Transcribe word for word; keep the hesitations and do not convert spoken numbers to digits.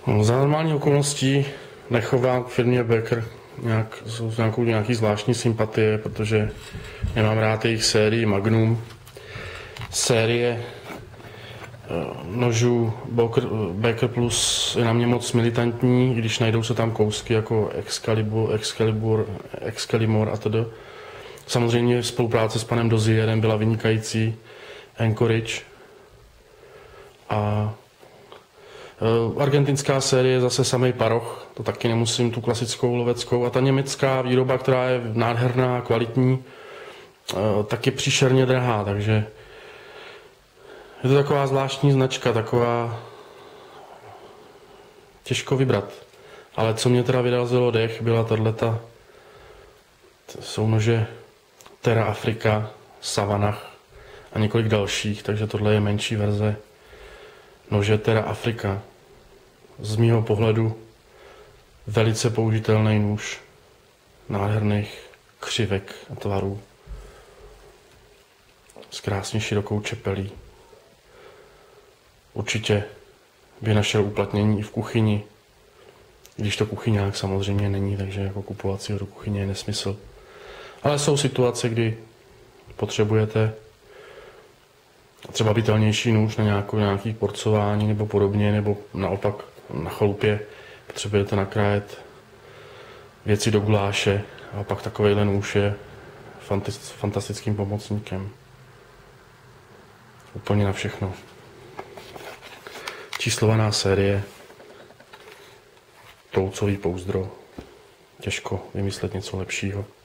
No, za normální okolností nechovám k firmě Becker nějak, jsou nějakou, nějaký zvláštní sympatie, protože nemám rád jejich sérii Magnum. Série nožů Becker Plus je na mě moc militantní, když najdou se tam kousky jako Excalibur, Excalibur, Excalibur a tedy. Samozřejmě spolupráce s panem Dozierem byla vynikající, Anchorage. A argentinská série je zase samej paroch, to taky nemusím tu klasickou loveckou. A ta německá výroba, která je nádherná, kvalitní, tak je příšerně drahá, takže je to taková zvláštní značka, taková těžko vybrat. Ale co mě teda vyrazilo dech, byla tato, jsou nože Terra Africa, Savannah a několik dalších, takže tohle je menší verze nože Terra Africa. Z mýho pohledu velice použitelný nůž nádherných křivek a tvarů s krásně širokou čepelí. Určitě by našel uplatnění i v kuchyni, když to kuchyňák samozřejmě není, takže jako kupovat si ho do kuchyně je nesmysl. Ale jsou situace, kdy potřebujete třeba bytelnější nůž na nějakou, nějaký porcování nebo podobně, nebo naopak na chalupě potřebujete nakrájet věci do guláše a pak takovejhle nůž je fantastickým pomocníkem. Úplně na všechno. Číslovaná série, toucový pouzdro, těžko vymyslet něco lepšího.